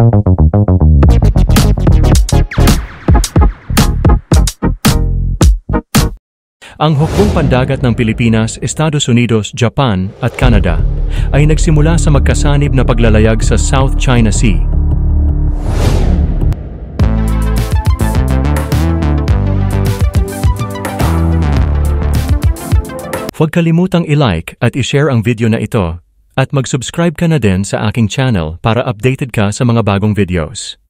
Ang hukbong pandagat ng Pilipinas, Estados Unidos, Japan at Canada ay nagsimula sa magkasanib na paglalayag sa South China Sea. Huwag kalimutang i-like at i-share ang video na ito at mag-subscribe ka na din sa aking channel para updated ka sa mga bagong videos.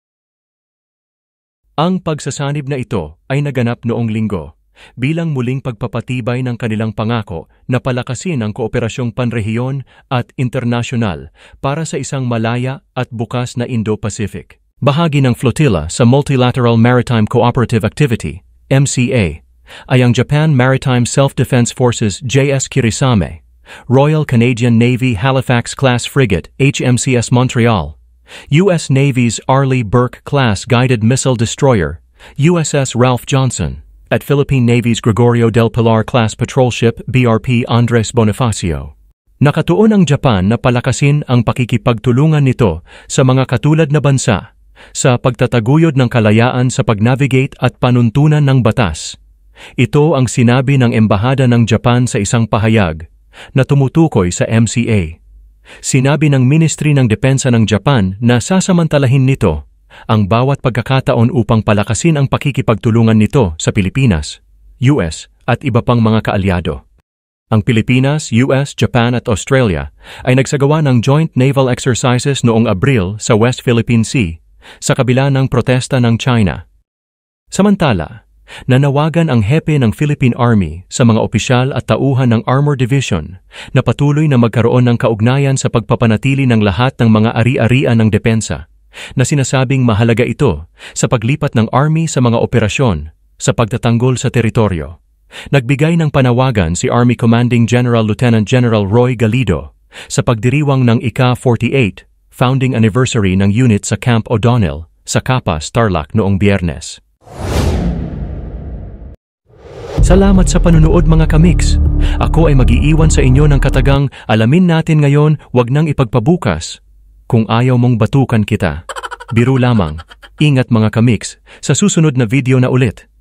Ang pagsasanib na ito ay naganap noong Linggo bilang muling pagpapatibay ng kanilang pangako na palakasin ang kooperasyong panrehiyon at internasyonal para sa isang malaya at bukas na Indo-Pacific. Bahagi ng flotilla sa Multilateral Maritime Cooperative Activity, MCA, ay ang Japan Maritime Self-Defense Forces JS Kirisame, Royal Canadian Navy Halifax-class frigate HMCS Montreal, U.S. Navy's Arleigh Burke-class guided missile destroyer USS Ralph Johnson, at Philippine Navy's Gregorio del Pilar-class patrol ship BRP Andres Bonifacio. Nakatuon ang Japan na palakasin ang pakikipagtulungan nito sa mga katulad na bansa sa pagtataguyod ng kalayaan sa pag-navigate at panuntunan ng batas. Ito ang sinabi ng Embahada ng Japan sa isang pahayag na tumutukoy sa MCA. Sinabi ng Ministry ng Depensa ng Japan na sasamantalahin nito ang bawat pagkakataon upang palakasin ang pakikipagtulungan nito sa Pilipinas, US at iba pang mga kaalyado. Ang Pilipinas, US, Japan at Australia ay nagsagawa ng joint naval exercises noong Abril sa West Philippine Sea sa kabila ng protesta ng China. Samantala, nanawagan ang hepe ng Philippine Army sa mga opisyal at tauhan ng Armor Division na patuloy na magkaroon ng kaugnayan sa pagpapanatili ng lahat ng mga ari-arian ng depensa na sinasabing mahalaga ito sa paglipat ng Army sa mga operasyon sa pagtatanggol sa teritoryo. Nagbigay ng panawagan si Army Commanding General Lieutenant General Roy Galido sa pagdiriwang ng ika-48 founding anniversary ng unit sa Camp O'Donnell sa Capas, Tarlac noong Biyernes. Salamat sa panunood mga kamix. Ako ay mag-iiwan sa inyo ng katagang alamin natin ngayon, wag nang ipagpabukas. Kung ayaw mong batukan kita, biro lamang. Ingat mga kamix, sa susunod na video na ulit.